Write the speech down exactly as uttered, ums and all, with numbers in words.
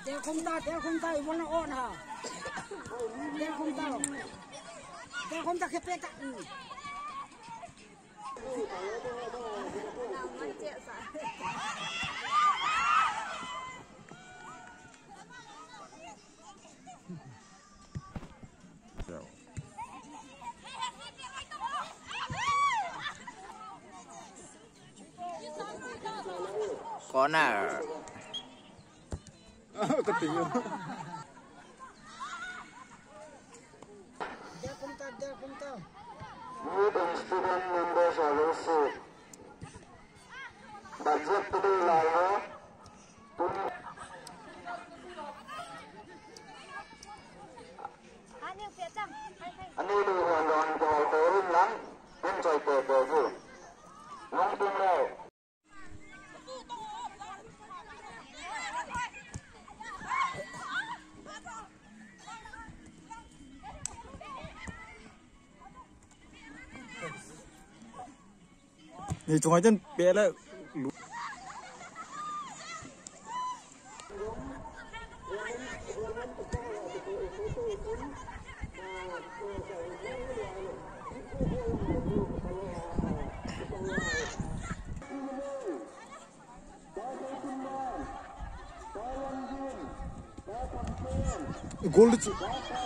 Đeo không ta, đeo không ta, muốn nó ổn hả? Đeo không ta, đeo không ta khép hết ạ. Corner. Ketinggalan. Đeo không ta, đeo không ta. Youth student members are also budget today live. Anh đi đường hoàn toàn vào tổ rung lắng, bên trời cờ cờ cờ, nông tương leo. Ni cuma jen bela. Gol itu.